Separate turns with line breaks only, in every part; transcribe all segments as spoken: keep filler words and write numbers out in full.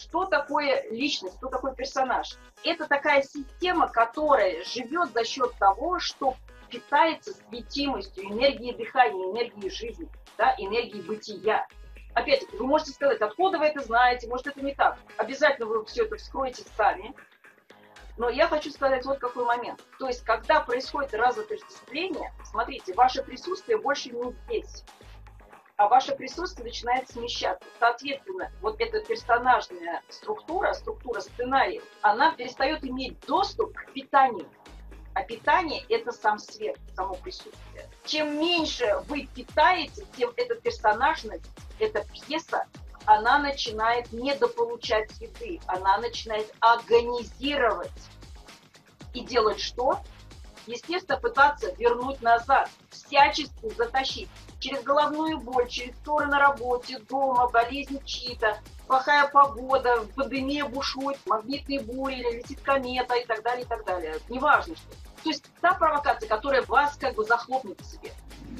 Что такое личность, что такое персонаж? Это такая система, которая живет за счет того, что питается светимостью, энергией дыхания, энергией жизни, да, энергией бытия. Опять-таки, вы можете сказать, откуда вы это знаете, может, это не так. Обязательно вы все это вскроете сами. Но я хочу сказать вот какой момент. То есть, когда происходит разотождествление, смотрите, ваше присутствие больше не здесь, а ваше присутствие начинает смещаться. Соответственно, вот эта персонажная структура, структура сценария, она перестает иметь доступ к питанию. А питание – это сам свет, само присутствие. Чем меньше вы питаете, тем эта персонажность, эта пьеса, она начинает недополучать еды, она начинает агонизировать. И делать что? Естественно, пытаться вернуть назад, всячески затащить. Через головную боль, через ссоры на работе, дома, болезни чьи-то, плохая погода, пандемия бушует, магнитные бури, летит комета и так далее, и так далее. Неважно что. То есть та провокация, которая вас как бы захлопнет в себе.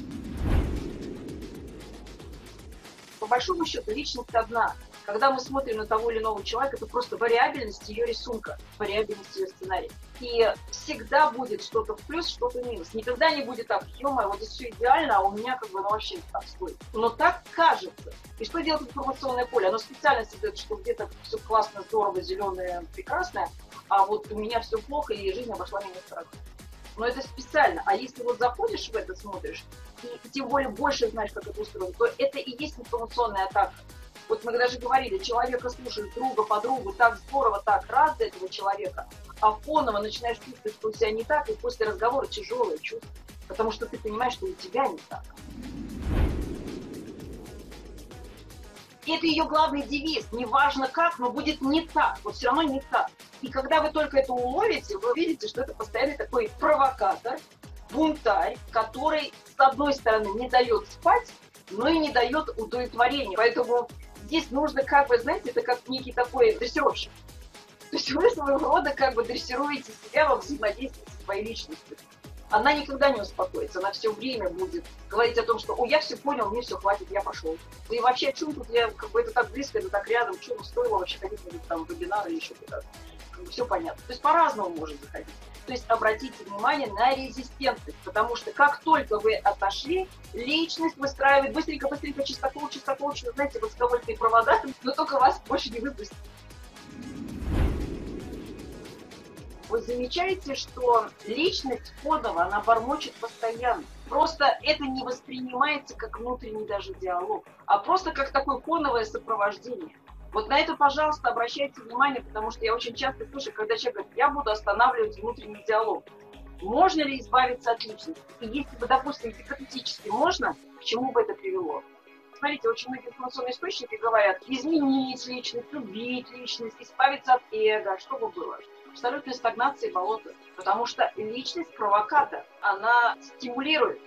По большому счету, личность одна. Когда мы смотрим на того или иного человека, это просто вариабельность ее рисунка, вариабельность ее сценария. И всегда будет что-то в плюс, что-то в минус. Никогда не будет так, ё-моё, вот здесь все идеально, а у меня как бы ну, вообще отстой. Но так кажется. И что делает информационное поле? Оно специально создает, что где-то все классно, здорово, зеленое, прекрасное, а вот у меня все плохо, и жизнь обошла меня стороной. Но это специально. А если вот заходишь в это, смотришь, и тем более больше знаешь, как это устроено, то это и есть информационная атака. Вот мы даже говорили, человека слушаешь друга, подругу, так здорово, так рад за этого человека, а фоново начинаешь чувствовать, что у тебя не так, и после разговора тяжелое чувство, потому что ты понимаешь, что у тебя не так. И это ее главный девиз. Неважно как, но будет не так. Вот все равно не так. И когда вы только это уловите, вы видите, что это постоянный такой провокатор, бунтарь, который, с одной стороны, не дает спать, но и не дает удовлетворения. Поэтому здесь нужно, как бы, знаете, это как некий такой дрессировщик. То есть вы своего рода как бы дрессируете себя во взаимодействии со своей личностью. Она никогда не успокоится, она все время будет говорить о том, что «Ой, я все понял, мне все хватит, я пошел». И вообще, о чем тут я, как бы это так близко, это так рядом, что стоило вообще ходить на там вебинары или еще куда-то. Все понятно. То есть по-разному может заходить. То есть обратите внимание на резистентность, потому что как только вы отошли, личность выстраивает быстренько-быстренько чистокол, чистокол, знаете, высоковольтные провода, но только вас больше не выпустит. Вы замечаете, что личность фоново, она бормочет постоянно. Просто это не воспринимается как внутренний даже диалог, а просто как такое фоновое сопровождение. Вот на это, пожалуйста, обращайте внимание, потому что я очень часто слышу, когда человек говорит, я буду останавливать внутренний диалог. Можно ли избавиться от личности? И если бы, допустим, гипотетически можно, к чему бы это привело? Смотрите, очень многие информационные источники говорят, изменить личность, любить личность, избавиться от эго, что бы было. Абсолютная стагнация и болото. Потому что личность провокатор, она стимулирует.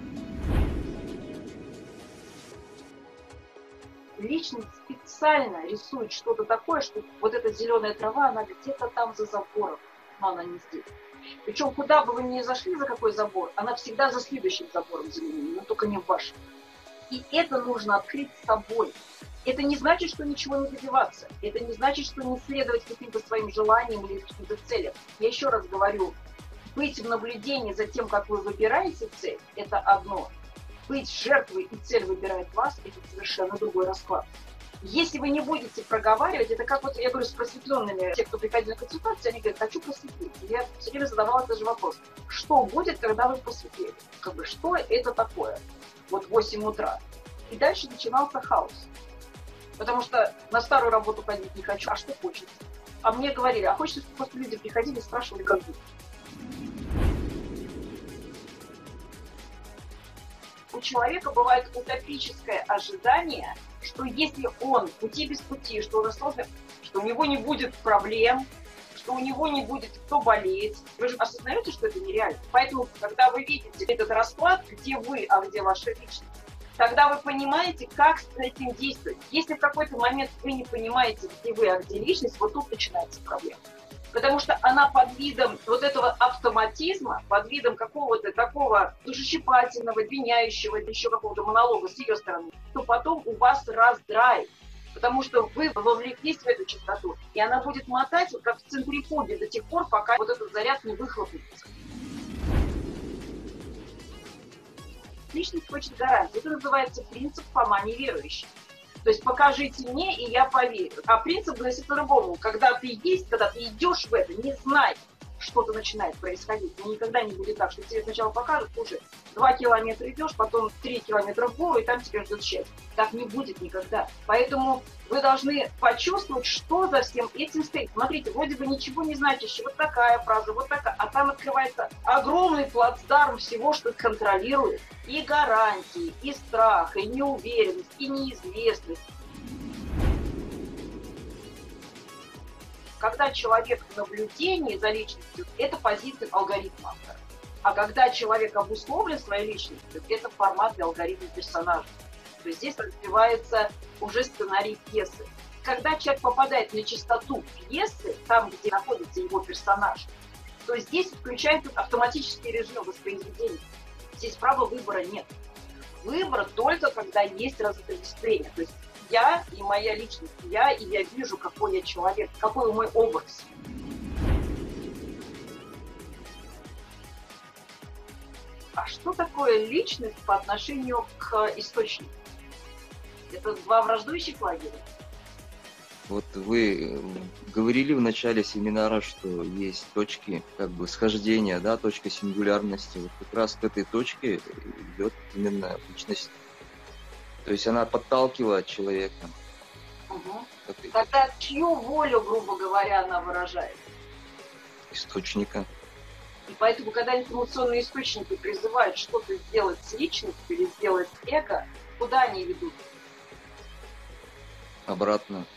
Личность специально рисует что-то такое, что вот эта зеленая трава, она где-то там за забором, но она не здесь. Причем, куда бы вы ни зашли, за какой забор, она всегда за следующим забором зеленым, но только не в вашем. И это нужно открыть с собой. Это не значит, что ничего не добиваться. Это не значит, что не следовать каким-то своим желаниям или каким-то целям. Я еще раз говорю, быть в наблюдении за тем, как вы выбираете цель, это одно. Быть жертвой и цель выбирает вас, это совершенно другой расклад. Если вы не будете проговаривать, это как вот, я говорю, с просветленными, те, кто приходит на консультацию, они говорят, хочу просветлить. Я все время задавала этот же вопрос. Что будет, когда вы просветлите? Как бы, что это такое? Вот в восемь утра. И дальше начинался хаос. Потому что на старую работу ходить не хочу, а что хочется? А мне говорили, а хочется, чтобы просто люди приходили и спрашивали, как будет. У человека бывает утопическое ожидание, что если он пути без пути, что он осознан, что у него не будет проблем, что у него не будет кто болеть. Вы же осознаете, что это нереально. Поэтому, когда вы видите этот расклад, где вы, а где ваша личность, тогда вы понимаете, как с этим действовать. Если в какой-то момент вы не понимаете, где вы, а где личность, вот тут начинается проблема. Потому что она под видом вот этого автоматизма, под видом какого-то такого душещипательного, обвиняющего, еще какого-то монолога с ее стороны, то потом у вас раздрай. Потому что вы вовлеклись в эту частоту, и она будет мотать, как в центрифуге, до тех пор, пока вот этот заряд не выхлопнется. Личность хочет гарантии. Это называется принцип Фома неверующий. То есть покажите мне, и я поверю. А принцип гласит по-другому. Когда ты есть, когда ты идешь в это, не знай, что-то начинает происходить. Но никогда не будет так, что тебе сначала покажут, уже два километра идешь, потом три километра в гору, и там тебя ждет счастье. Так не будет никогда. Поэтому вы должны почувствовать, что за всем этим стоит. Смотрите, вроде бы ничего не значащее. Вот такая фраза, вот такая. А там открывается огромный плацдарм всего, что контролирует. И гарантии, и страх, и неуверенность, и неизвестность. Когда человек в наблюдении за личностью, это позиция алгоритма. А когда человек обусловлен своей личностью, это формат для алгоритма персонажа. То есть здесь развивается уже сценарий пьесы. Когда человек попадает на частоту пьесы, там, где находится его персонаж, то здесь включается автоматический режим воспроизведения. Здесь права выбора нет. Выбор только когда есть разотождествление. То есть я и моя личность, я и я вижу, какой я человек, какой мой образ. А что такое личность по отношению к источнику? Это два враждующих лагеря.
Вот вы говорили в начале семинара, что есть точки как бы схождения, да, точка сингулярности. Вот как раз к этой точке идет именно личность. То есть она подталкивает человека.
Угу.
Этой...
Тогда чью волю, грубо говоря, она выражает?
Источника.
И поэтому, когда информационные источники призывают что-то сделать с личностью или сделать с эго, куда они ведут?
Обратно.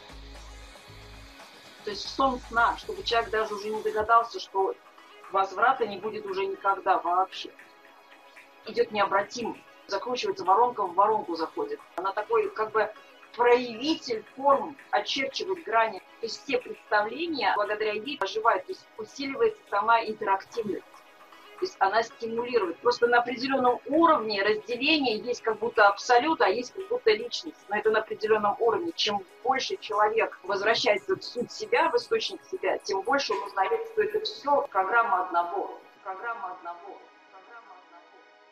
То есть в сон сна, чтобы человек даже уже не догадался, что возврата не будет уже никогда вообще. Идет необратимо. Закручивается воронка, в воронку заходит. Она такой как бы проявитель форм, очерчивает грани. То есть все представления благодаря ей оживают, то есть усиливается сама интерактивность. То есть она стимулирует. Просто на определенном уровне разделения есть как будто абсолют, а есть как будто личность. Но это на определенном уровне. Чем больше человек возвращается в суть себя, в источник себя, тем больше он узнает, что это все программа одного. Программа одного. Программа одного.